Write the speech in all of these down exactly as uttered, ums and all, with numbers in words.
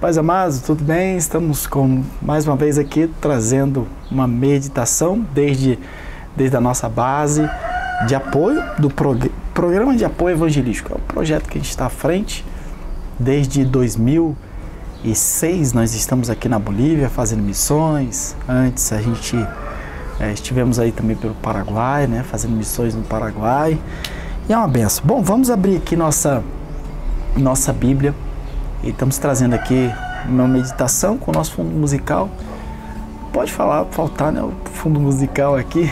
Pais amados, tudo bem? Estamos com, mais uma vez aqui trazendo uma meditação desde, desde a nossa base de apoio do prog Programa de Apoio Evangelístico. É um projeto que a gente está à frente desde dois mil e seis. Nós estamos aqui na Bolívia fazendo missões. Antes a gente é, estivemos aí também pelo Paraguai, né, fazendo missões no Paraguai. E é uma benção. Bom, vamos abrir aqui nossa, nossa Bíblia. E estamos trazendo aqui uma meditação com o nosso fundo musical. Pode falar, faltar, né, o fundo musical aqui.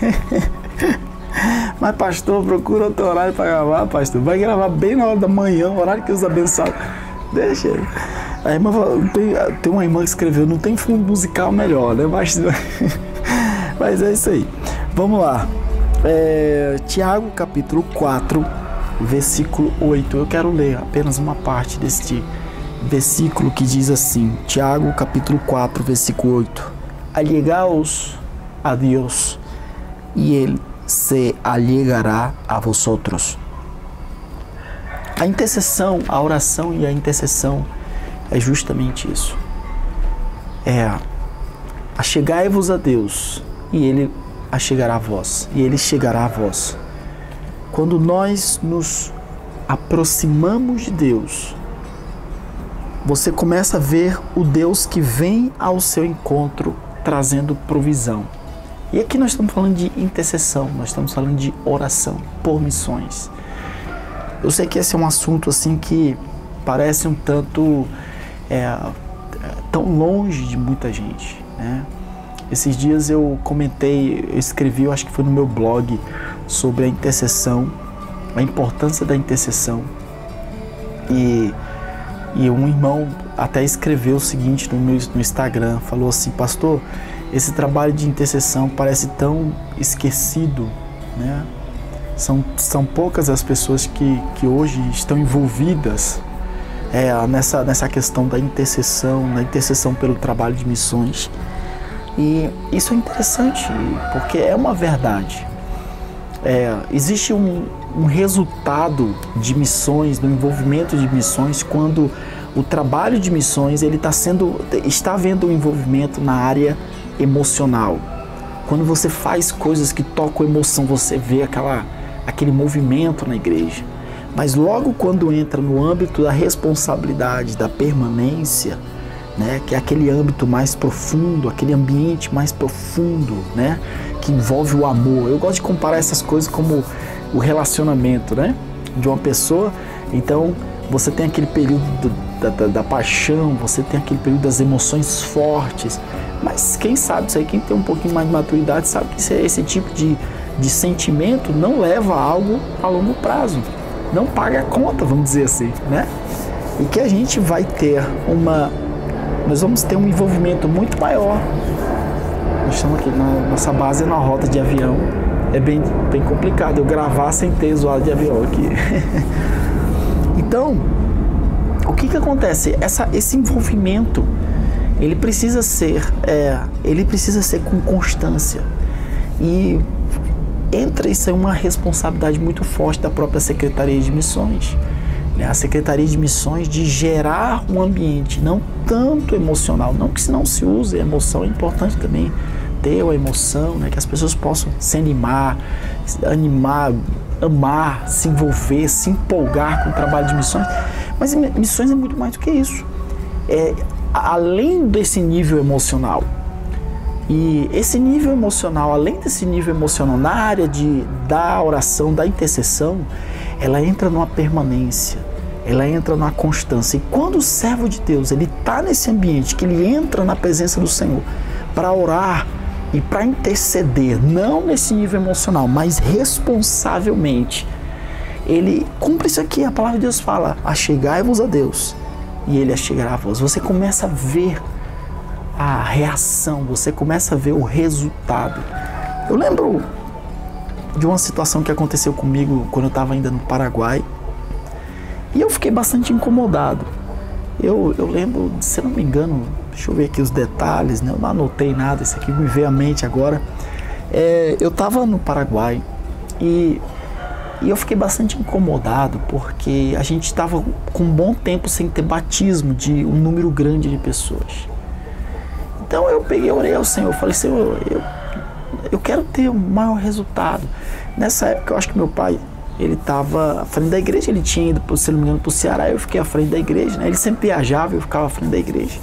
Mas pastor, procura outro horário para gravar, pastor. Vai gravar bem na hora da manhã, o horário que os abençoados. Deixa ele. A irmã falou, tem, tem uma irmã que escreveu, não tem fundo musical melhor, né? Mas, mas é isso aí. Vamos lá. É, Tiago capítulo quatro, versículo oito. Eu quero ler apenas uma parte deste versículo que diz assim. Tiago capítulo quatro, versículo oito. Allegaos a Deus e Ele se allegará a vosotros. A intercessão, a oração e a intercessão é justamente isso. É achegai-vos a Deus e Ele achegará a vós, e Ele chegará a vós. Quando nós nos aproximamos de Deus, você começa a ver o Deus que vem ao seu encontro trazendo provisão. E aqui nós estamos falando de intercessão, nós estamos falando de oração por missões. Eu sei que esse é um assunto assim que parece um tanto é, tão longe de muita gente, né? Esses dias eu comentei, eu escrevi, eu acho que foi no meu blog, sobre a intercessão, a importância da intercessão. E, e um irmão até escreveu o seguinte no meu no Instagram, falou assim: pastor, esse trabalho de intercessão parece tão esquecido, né? São, são poucas as pessoas que, que hoje estão envolvidas é, nessa, nessa questão da intercessão, da intercessão pelo trabalho de missões. E isso é interessante, porque é uma verdade. É, existe um, um resultado de missões, do envolvimento de missões, quando o trabalho de missões ele tá sendo, está havendo um envolvimento na área emocional. Quando você faz coisas que tocam emoção, você vê aquela, aquele movimento na igreja. Mas logo quando entra no âmbito da responsabilidade, da permanência, né, que é aquele âmbito mais profundo, aquele ambiente mais profundo, né, que envolve o amor. Eu gosto de comparar essas coisas como o relacionamento, né, de uma pessoa. Então você tem aquele período do, da, da, da paixão, você tem aquele período das emoções fortes. Mas quem sabe isso aí, quem tem um pouquinho mais de maturidade, sabe que esse, esse tipo de, de sentimento não leva a algo a longo prazo. Não paga a conta, vamos dizer assim, né? E que a gente vai ter uma... Nós vamos ter um envolvimento muito maior. Nós estamos aqui, na nossa base é na rota de avião. É bem, bem complicado eu gravar sem ter zoado de avião aqui. Então, o que que acontece? Essa, esse envolvimento, ele precisa ser, é, ele precisa ser com constância. E entra isso em uma responsabilidade muito forte da própria Secretaria de Missões. A Secretaria de Missões de gerar um ambiente não tanto emocional, não que se não se use a emoção, é importante também ter a emoção, né, que as pessoas possam se animar, animar, amar, se envolver, se empolgar com o trabalho de missões. Mas missões é muito mais do que isso. É, além desse nível emocional, e esse nível emocional, além desse nível emocional, na área de, da oração, da intercessão, ela entra numa permanência, ela entra numa constância. E quando o servo de Deus ele está nesse ambiente, que ele entra na presença do Senhor para orar e para interceder, não nesse nível emocional, mas responsavelmente, ele cumpre isso aqui. A palavra de Deus fala: achegai-vos a Deus e Ele achegará a vós. Você começa a ver a reação, você começa a ver o resultado. Eu lembro de uma situação que aconteceu comigo quando eu estava ainda no Paraguai e eu fiquei bastante incomodado. Eu, eu lembro, se não me engano, deixa eu ver aqui os detalhes, né? Eu não anotei nada, isso aqui me veio à mente agora. É, eu estava no Paraguai e E eu fiquei bastante incomodado porque a gente estava com um bom tempo sem ter batismo de um número grande de pessoas. Então eu peguei, orei ao Senhor, falei, Senhor, eu, eu quero ter um maior resultado. Nessa época eu acho que meu pai, ele estava à frente da igreja, ele tinha ido, se não me engano, para o Ceará, eu fiquei à frente da igreja, né? Ele sempre viajava, eu ficava à frente da igreja.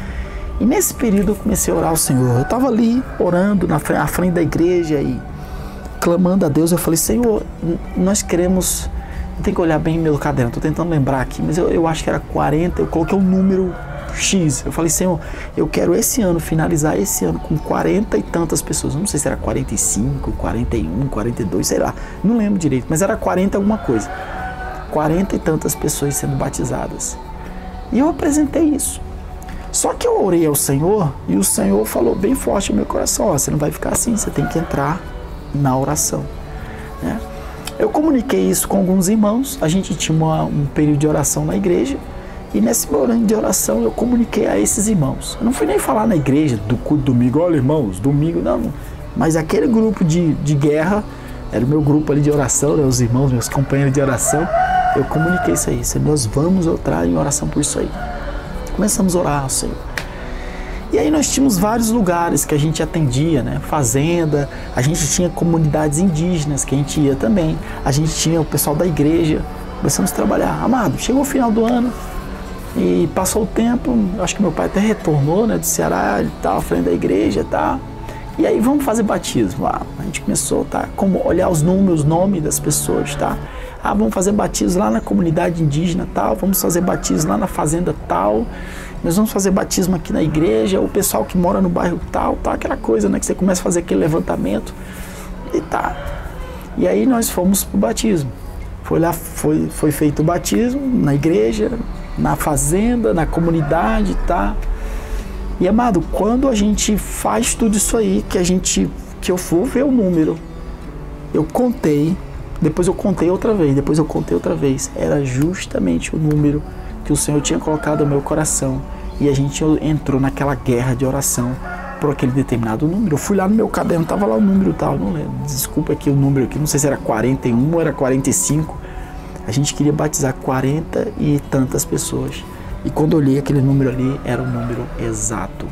E nesse período eu comecei a orar ao Senhor. Eu estava ali orando na frente, à frente da igreja e clamando a Deus. Eu falei, Senhor, nós queremos... Tem que olhar bem meu caderno, estou tentando lembrar aqui, mas eu, eu acho que era quarenta, eu coloquei um número X. Eu falei, Senhor, eu quero esse ano, finalizar esse ano com quarenta e tantas pessoas. Eu não sei se era quarenta e cinco, quarenta e um, quarenta e dois, sei lá. Não lembro direito, mas era quarenta alguma coisa. quarenta e tantas pessoas sendo batizadas. E eu apresentei isso. Só que eu orei ao Senhor e o Senhor falou bem forte no meu coração, ó, você não vai ficar assim, você tem que entrar na oração, né? Eu comuniquei isso com alguns irmãos, a gente tinha uma, um período de oração na igreja e nesse período de oração eu comuniquei a esses irmãos. Eu não fui nem falar na igreja do culto domingo, olha irmãos, domingo, não, mas aquele grupo de, de guerra, era o meu grupo ali de oração, né, os irmãos, meus companheiros de oração, eu comuniquei isso aí, nós vamos entrar em oração por isso aí. Começamos a orar ao Senhor. E aí nós tínhamos vários lugares que a gente atendia, né? Fazenda, a gente tinha comunidades indígenas que a gente ia também, a gente tinha o pessoal da igreja, começamos a trabalhar. Amado, chegou o final do ano e passou o tempo, acho que meu pai até retornou, né, do Ceará, ele estava à frente da igreja, tá? E aí vamos fazer batismo. Ah, a gente começou, tá? Como olhar os números, os nomes das pessoas, tá? Ah, vamos fazer batismo lá na comunidade indígena tal, vamos fazer batismo lá na fazenda tal, nós vamos fazer batismo aqui na igreja, o pessoal que mora no bairro tal, tá, aquela coisa, né, que você começa a fazer aquele levantamento e tá. E aí nós fomos pro batismo. Foi lá, foi, foi feito o batismo na igreja, na fazenda, na comunidade, tá? E amado, quando a gente faz tudo isso aí, que a gente, que eu for ver o número, eu contei, depois eu contei outra vez, depois eu contei outra vez, era justamente o número que o Senhor tinha colocado no meu coração e a gente entrou naquela guerra de oração por aquele determinado número. Eu fui lá no meu caderno, tava lá o número tal, não lembro, desculpa aqui o número aqui, não sei se era quarenta e um ou era quarenta e cinco, a gente queria batizar quarenta e tantas pessoas e quando eu olhei aquele número ali, era o número exato.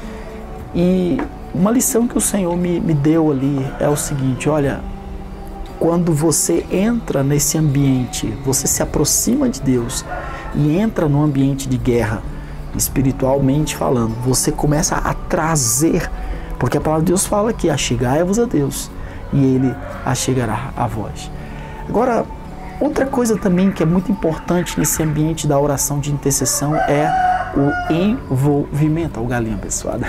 E uma lição que o Senhor me, me deu ali é o seguinte, olha, quando você entra nesse ambiente, você se aproxima de Deus e entra no ambiente de guerra, espiritualmente falando, você começa a trazer, porque a palavra de Deus fala que achegai-vos a Deus e Ele achegará a vós. Agora, outra coisa também que é muito importante nesse ambiente da oração de intercessão é o envolvimento. Olha o galinho abençoado.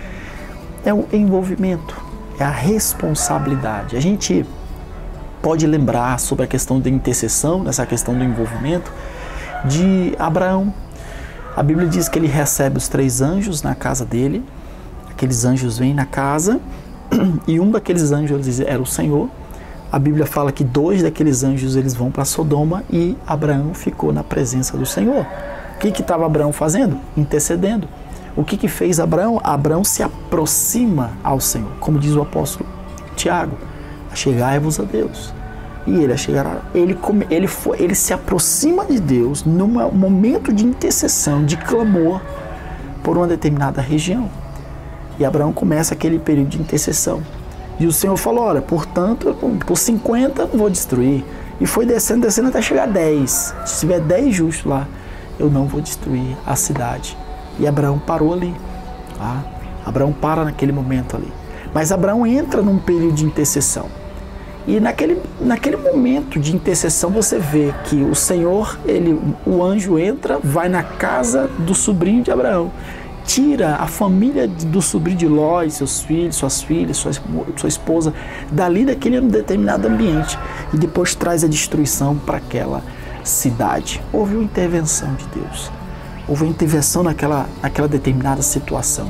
É o envolvimento, é a responsabilidade. A gente pode lembrar sobre a questão da intercessão, nessa questão do envolvimento, de Abraão. A Bíblia diz que ele recebe os três anjos na casa dele, aqueles anjos vêm na casa, e um daqueles anjos era o Senhor. A Bíblia fala que dois daqueles anjos eles vão para Sodoma e Abraão ficou na presença do Senhor. O que que estava Abraão fazendo? Intercedendo. O que que fez Abraão? Abraão se aproxima ao Senhor, como diz o apóstolo Tiago, achegai-vos a Deus. E ele chegará, ele, ele, foi, ele se aproxima de Deus num momento de intercessão, de clamor por uma determinada região. E Abraão começa aquele período de intercessão. E o Senhor falou, olha, portanto, por cinquenta não vou destruir. E foi descendo, descendo até chegar a dez. Se tiver dez justos lá, eu não vou destruir a cidade. E Abraão parou ali. Tá? Abraão para naquele momento ali. Mas Abraão entra num período de intercessão. E naquele, naquele momento de intercessão você vê que o Senhor, ele, o anjo entra, vai na casa do sobrinho de Abraão, tira a família do sobrinho de Ló, seus filhos, suas filhas, sua, sua esposa, dali daquele determinado ambiente e depois traz a destruição para aquela cidade. Houve uma intervenção de Deus, houve uma intervenção naquela, naquela determinada situação.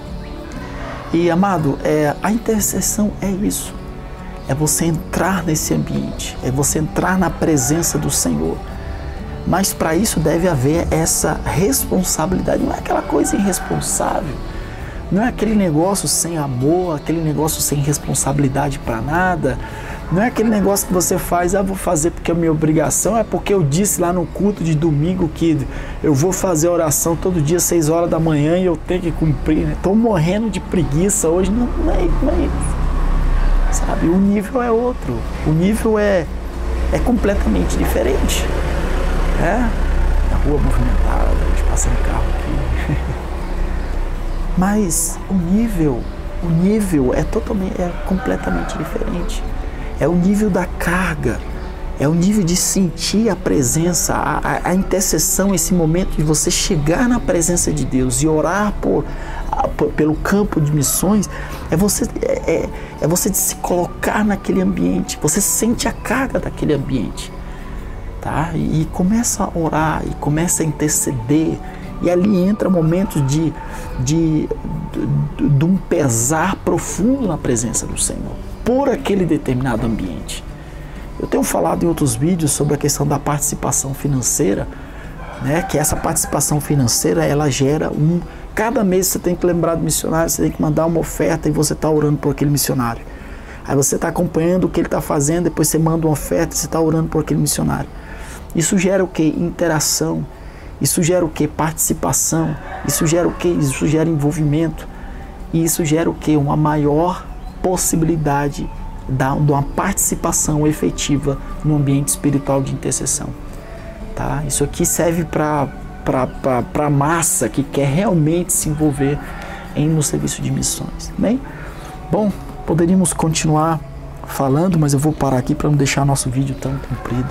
E amado, é, a intercessão é isso. É você entrar nesse ambiente, é você entrar na presença do Senhor. Mas para isso deve haver essa responsabilidade, não é aquela coisa irresponsável, não é aquele negócio sem amor, aquele negócio sem responsabilidade para nada, Não é aquele negócio que você faz, ah, vou fazer porque é minha obrigação, é porque eu disse lá no culto de domingo que eu vou fazer oração todo dia, seis horas da manhã, e eu tenho que cumprir, né? Tô morrendo de preguiça hoje. Não, não é, não é isso. Sabe? O nível é outro. O nível é, é completamente diferente. É? Na rua movimentada, hoje passando carro aqui. Mas o nível, o nível é totalmente, é completamente diferente. É o nível da carga, é o nível de sentir a presença, a, a, a intercessão, esse momento de você chegar na presença de Deus e orar por, a, por, pelo campo de missões, é você, é, é, é você de se colocar naquele ambiente, você sente a carga daquele ambiente, tá? E, e começa a orar, e começa a interceder, e ali entra momentos de, de, de, de um pesar profundo na presença do Senhor, por aquele determinado ambiente. Eu tenho falado em outros vídeos sobre a questão da participação financeira, né? Que essa participação financeira, ela gera um... Cada mês você tem que lembrar do missionário, você tem que mandar uma oferta e você está orando por aquele missionário. Aí você está acompanhando o que ele está fazendo, depois você manda uma oferta e você está orando por aquele missionário. Isso gera o que? Interação. Isso gera o que? Participação. Isso gera o que? Isso gera envolvimento. E isso gera o que? Uma maior possibilidade de uma participação efetiva no ambiente espiritual de intercessão. Tá? Isso aqui serve para a massa que quer realmente se envolver em, no serviço de missões. Bem, bom, poderíamos continuar falando, mas eu vou parar aqui para não deixar nosso vídeo tão comprido.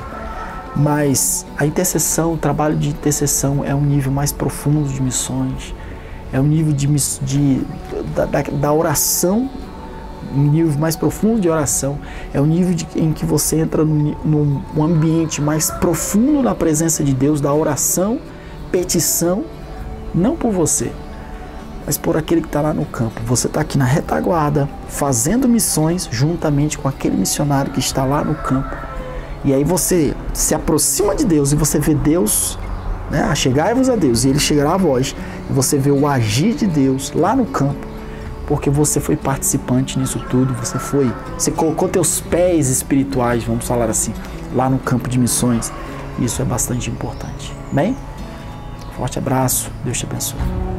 Mas a intercessão, o trabalho de intercessão é um nível mais profundo de missões, é um nível de, de, da, da, da oração, um nível mais profundo de oração, é o nível de, em que você entra num, num ambiente mais profundo na presença de Deus, da oração, petição, não por você, mas por aquele que está lá no campo. Você está aqui na retaguarda, fazendo missões juntamente com aquele missionário que está lá no campo. E aí você se aproxima de Deus e você vê Deus, né, achegai-vos a Deus, e Ele chegará a vós, e você vê o agir de Deus lá no campo, porque você foi participante nisso tudo, você foi, você colocou teus pés espirituais, vamos falar assim, lá no campo de missões. Isso é bastante importante. Bem? Forte abraço, Deus te abençoe.